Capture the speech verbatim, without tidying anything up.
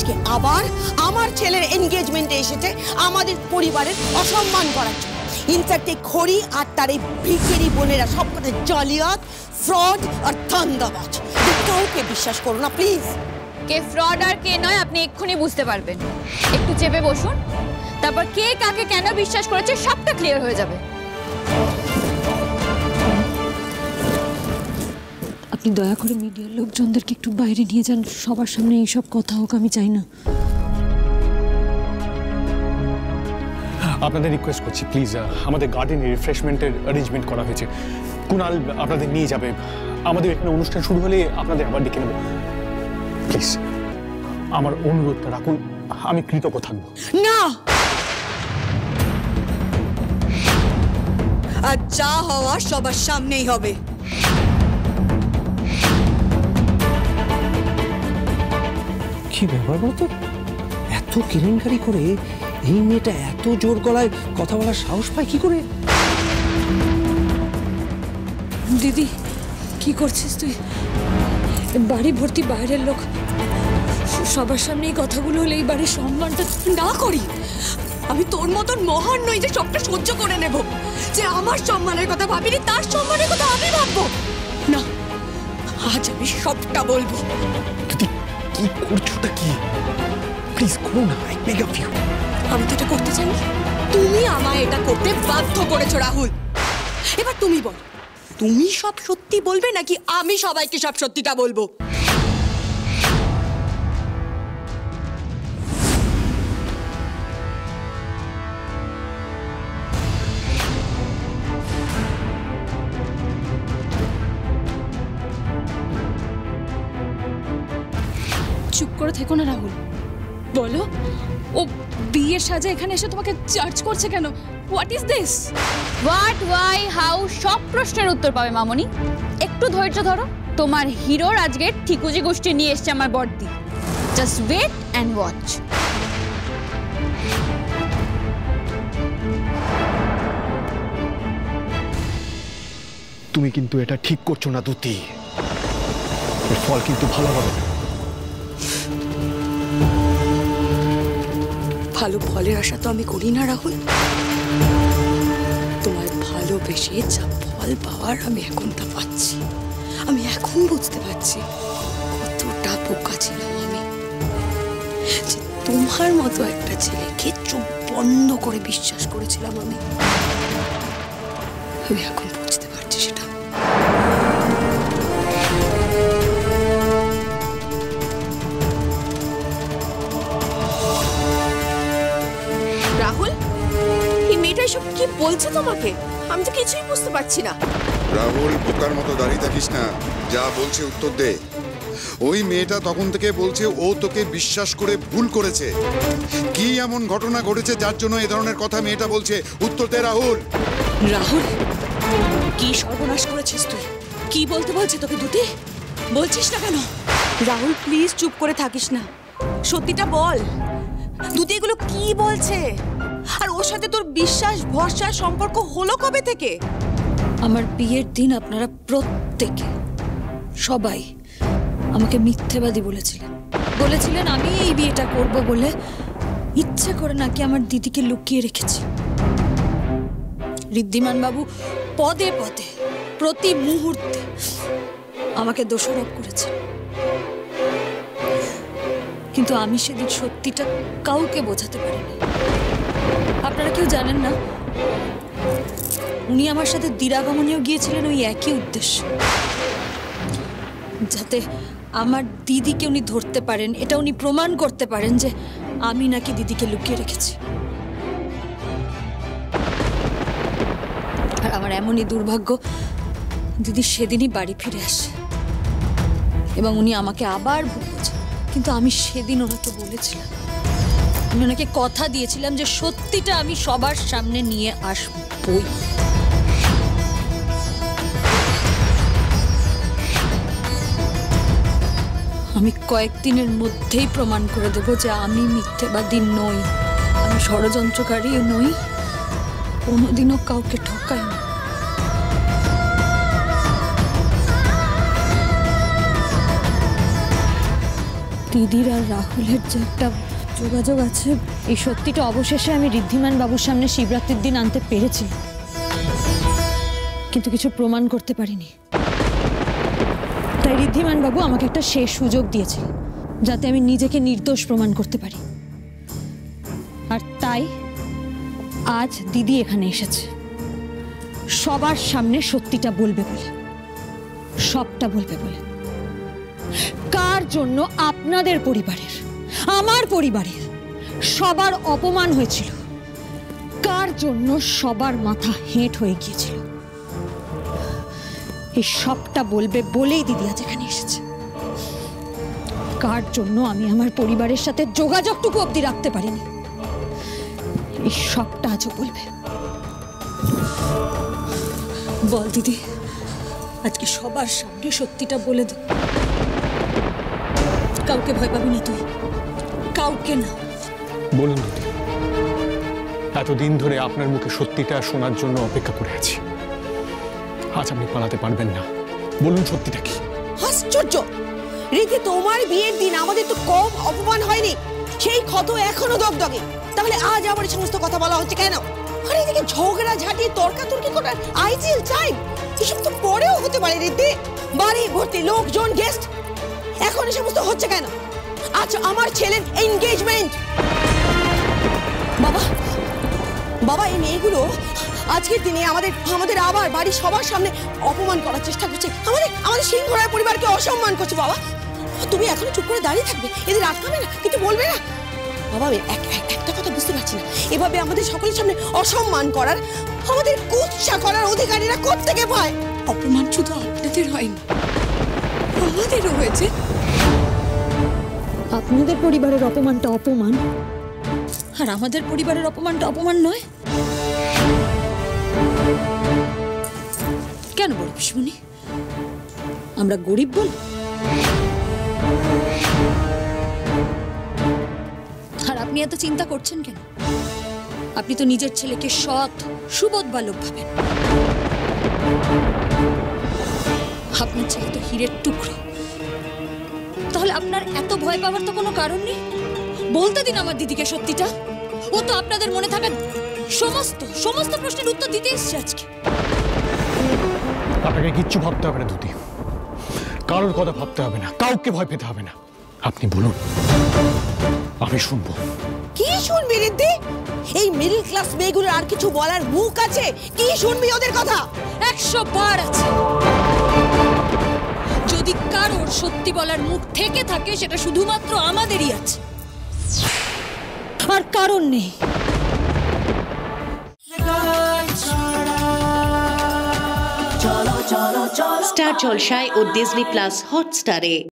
আজকে আবার আমার ছেলের এনগেজমেন্টে এসেছে আমাদের পরিবারের অসম্মান করার জন্য। ইনফ্যাক্ট এই খড়ি আর তার এই ভিখারি বোনেরা সব কটা জালিয়াত, ফ্রড আর ধান্দাবাজ। কাউকে বিশ্বাস করো না প্লিজ। কে ফ্রড আর কে নয় আপনি এক্ষুনি বুঝতে পারবেন। একটু চেপে বসুন, তারপর কে কাকে কেন বিশ্বাস করেছে সবটা ক্লিয়ার হয়ে যাবে। আপনি দয়া করে মিডিয়ার লোকজনদেরকে একটু বাইরে নিয়ে যান, সবার সামনে এইসব কথা হোক আমি চাই না। আপনাদের রিকোয়েস্ট করছি প্লিজ, আমাদের গার্ডেনে রিফ্রেশমেন্টের অ্যারেঞ্জমেন্ট করা হয়েছে। কুনাল আপনাদের নিয়ে যাবে। আমাদের এখানে অনুষ্ঠান শুরু হলে আপনাদের আবার ডেকে নেব। প্লিজ আমার অনুরোধটা রাখুন, আমি কৃতজ্ঞ থাকবো। না, আর যা হওয়া সবার সামনেই হবে। কি ব্যাপার বলতো, এত কেলেঙ্কারি করে এই মেয়েটা এত জোর গলায় কথা বলার সাহস পায় কি করে? দিদি কি করছিস তুই? বাড়ি ভর্তি বাইরের লোক, সবার সামনে এই কথাগুলো হলে এই বাড়ির সম্মানটা না করি। আমি তোর মতন মহান নই যে সবটা সহ্য করে নেব। যে আমার সম্মানের কথা ভাবিনি তার সম্মানের কথা আমি ভাববো না। আজ আমি সবটা বলবো। দিদি কি করছোটা কি? প্লিজ করো না, আই বেগ অফ ইউ। আমি তো এটা করতে চাই, তুমি আমায় এটা করতে বাধ্য করেছো রাহুল। এবার তুমি বল, তুমি সব সত্যি বলবে নাকি আমি সবাইকে সব সত্যিটা বলবো? চুপ করে থেকো না রাহুল, বলো ও বিয়ের সাজে এখানে এসে তোমাকে চার্জ করছে কেন? What is this? What, why, how সব প্রশ্নের উত্তর পাবে মামনি। একটু ধৈর্য ধরো। তোমার হিরোর আজকে ঠিকুজি গোষ্ঠী নিয়ে এসছে আমার বড়দি। Just wait and watch. তুমি কিন্তু এটা ঠিক করছো না দ্যুতি, এর ফল কিন্তু ভালো হবে না। ভালো ফলের আশা তো আমি করি না রাহুল। তোমায় ভালোবেসে যা ফল পাওয়ার আমি এখন তা পাচ্ছি। আমি এখন বুঝতে পারছি কতটা বোকা ছিলাম আমি, যে তোমার মতো একটা ছেলেকে চোখ বন্ধ করে বিশ্বাস করেছিলাম আমি। আমি এখন বুঝতে পারছি সেটা। রাহুল, এই মেয়েটা এসব কি বলছে তোমাকে? আমি তো কিছুই বুঝতে পারছি না। রাহুল, বোকার মতো দাঁড়িয়ে থাকিস না, যা বলছে উত্তর দে। ওই মেয়েটা তখন থেকে বলছে ও তোকে বিশ্বাস করে ভুল করেছে। কি এমন ঘটনা ঘটেছে যার জন্য এই ধরনের কথা মেয়েটা বলছে? উত্তর দে রাহুল। রাহুল, কি সর্বনাশ করেছিস তুই? কি বলতে বলছে তোকে দ্যুতি? বলছিস না কেন? রাহুল প্লিজ চুপ করে থাকিস না, সত্যিটা বল। দ্যুতি এগুলো কি বলছে? আর ওর সাথে তোর বিশ্বাস ভরসার সম্পর্ক হলো কবে থেকে? আমার বিয়ের দিন আপনারা প্রত্যেকে সবাই আমাকে মিথ্যেবাদী বলেছিলেন। বলেছিলেন আমি এই বিয়েটা করব বলে ইচ্ছে করে নাকি আমার দিদিকে লুকিয়ে রেখেছি। ঋদ্ধিমান বাবু পদে পদে প্রতি মুহূর্তে আমাকে দোষারোপ করেছে, কিন্তু আমি সেদিন সত্যিটা কাউকে বোঝাতে পারিনি। আপনারা কেউ জানেন না, উনি আমার সাথে দিরাগমনেও গিয়েছিলেন ওই একই উদ্দেশ্য, যাতে আমার দিদিকে উনি ধরতে পারেন, এটা উনি প্রমাণ করতে পারেন যে আমি নাকি দিদিকে লুকিয়ে রেখেছি। আর আমার এমনই দুর্ভাগ্য, দিদি সেদিনই বাড়ি ফিরে আসে এবং উনি আমাকে আবার ভুল বোঝান। কিন্তু আমি সেদিন ওনাকে বলেছিলাম, আমি ওনাকে কথা দিয়েছিলাম যে সত্যিটা আমি সবার সামনে নিয়ে আসবই। আমি কয়েকদিনের মধ্যেই প্রমাণ করে দেব যে আমি মিথ্যেবাদী নই, আমি ষড়যন্ত্রকারীও নই, কোনোদিনও কাউকে ঠকাই না। দিদির আর রাহুলের যে একটা যোগাযোগ আছে, এই সত্যিটা অবশেষে আমি ঋদ্ধিমান বাবুর সামনে শিবরাত্রির দিন আনতে পেরেছি, কিন্তু কিছু প্রমাণ করতে পারিনি। তাই ঋদ্ধিমান বাবু আমাকে একটা শেষ সুযোগ দিয়েছে যাতে আমি নিজেকে নির্দোষ প্রমাণ করতে পারি। আর তাই আজ দিদি এখানে এসেছে সবার সামনে সত্যিটা বলবে বলে, সবটা বলবে বলে। কার জন্য আপনাদের পরিবারের, আমার পরিবারের সবার অপমান হয়েছিল, কার জন্য সবার মাথা হেঁট হয়ে গিয়েছিল, এই সবটা বলবে বলেই দিদি আজ এখানে এসেছে। কার জন্য আমি আমার পরিবারের সাথে যোগাযোগটুকু অবধি রাখতে পারিনি, এই সবটা আজও বলবে। বল দিদি, আজকে সবার সামনে সত্যিটা বলে দে। কাউকে ভয় পাবি না তুই, কাউকে না। বলুন দিদি, এতদিন ধরে আপনার মুখে সত্যিটা শোনার জন্য অপেক্ষা করে আছি। আজ আপনি পালাতে পারবেন না, বলুন সত্যিটা কি? আশ্চর্য রীতি, তোমার বিয়ের দিন আমাদের তো কম অপমান হয়নি, সেই ক্ষত এখনো দগদগে, তাহলে আজ আবার এই সমস্ত কথা বলা হচ্ছে কেন? আর এদিকে ঝগড়া ঝাঁটি তর্কাতর্কি করার আইডিয়াল টাইম এসব তো পরেও হতে পারে রীতি। বাড়ি ভর্তি লোকজন, গেস্ট, এখন এই সমস্ত হচ্ছে কেন? আজ আমার ছেলের এনগেজমেন্ট। বাবা বাবা এই মেয়েগুলো আজকের দিনে আমাদের আমাদের আবার বাড়ির সবার সামনে অপমান করার চেষ্টা করছে, আমাদের আমাদের সিংহরায় পরিবারকে অসম্মান করছে। বাবা তুমি এখনো চুপ করে দাঁড়িয়ে থাকবে, এদের আটকাবে না, কিছু বলবে না? বাবা আমি একটা কথা বুঝতে পারছি না, এভাবে আমাদের সকলের সামনে অসম্মান করার, আমাদের কুৎসা করার অধিকারীরা কোত্থেকে পায়? অপমান শুধু আপনাদের হয়নি, আমাদেরও হয়েছে। আপনাদের পরিবারের অপমানটা অপমান, আর আমাদের পরিবারের অপমানটা অপমান নয় কেন বল পিসমণি? আমরা গরিব বল? আর আপনি এত চিন্তা করছেন কেন? আপনি তো নিজের ছেলেকে সৎ সুবোধ বালক ভাবেন। আপনার ছেলে তো হীরের টুকরো, তাহলে আপনার এত ভয় পাওয়ার তো কোনো কারণ নেই। বলতে দিন আমার দিদিকে সত্যিটা, ও তো আপনাদের মনে থাকা সমস্ত সমস্ত প্রশ্নের উত্তর দিতে এসছে আজকে। আপনাকে কিচ্ছু ভাবতে হবে না দুটি, কারোর কথা ভাবতে হবে না, কাউকে ভয় পেতে হবে না। আপনি বলুন, আমি শুনবো। কি শুনবি রিদ্ধি? এই মিডল ক্লাস মেয়েগুলোর আর কিছু বলার মুখ আছে? কি শুনবি ওদের কথা? একশো বার আছে। যদি কারোর সত্যি বলার মুখ থেকে থাকে সেটা শুধুমাত্র আমাদেরই আছে, আর কারণ নেই। স্টার জলসায় ও ডিজনি প্লাস হটস্টারে।